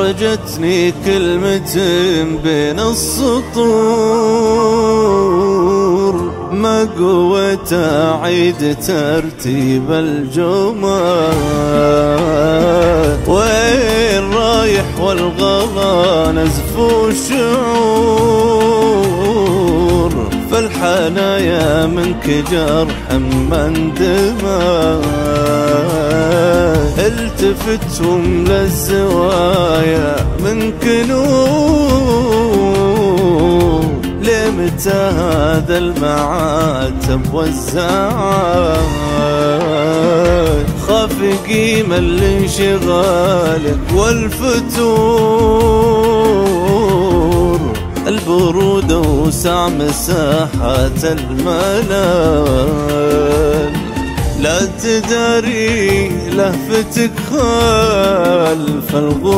أحرجتني كلمة بين السطور، ما قوت أعيد ترتيب الجمل. وين رايح والغلا نزف الشعور، فالحنايا منك جرح من دمى. التفتهم للزوايا منك نور، لمتى هذا المعاتب والزعل؟ خاف قيمة لانشغالك والفتور، البرود وسع مساحات الملل. لا تداري لهفتك خلف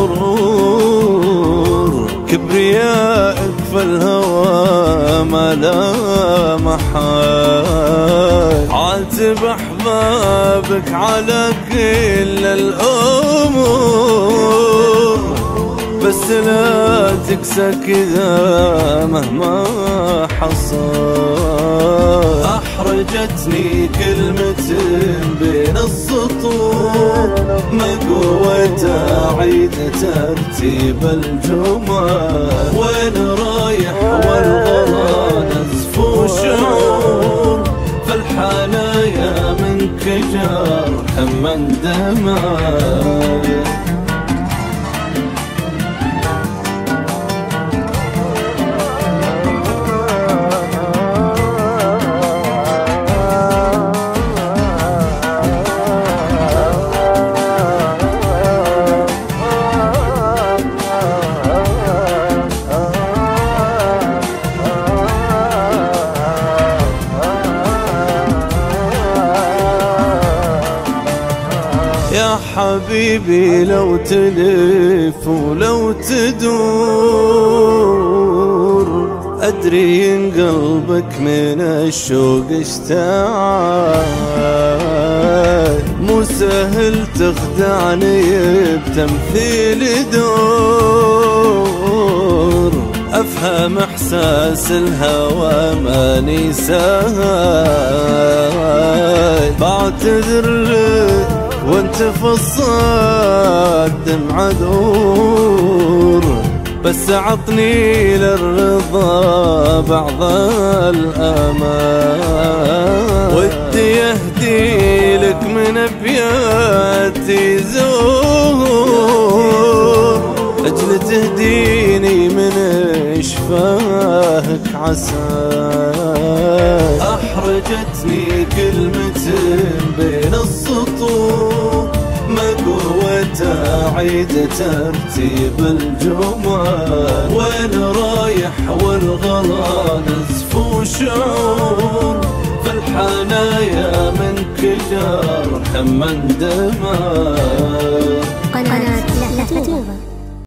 الغرور، كبريائك فالهوى ما لا محال. عاتب أحبابك على كل الأمور، بس لا تكسى كذا مهما حصل. أحرجتني كلمة بين السطور، ما قوت أعيد ترتيب الجمل. وين رايح والغلا نزف شعور، فالحنايا منك جرح من دمى. يا حبيبي لو تلف ولو تدور، أدري إن قلبك من الشوق اشتعل. مو سهل تخدعني بتمثيل دور، أفهم إحساس الهوى ماني سهل. بعتذر لك وانت في الصد دمعة دور، بس عطني للرضا بعض الأمان. ودي يهدي لك من أبياتي زهور، أجل تهديني من إشفاهك عسى. أحرجتني كلمة بين السطور، ما قوت أعيد ترتيب الجمل. وين رايح والغلا نزف شعور، فالحنايا منك جرح من دمى. قناة لهفتوبة.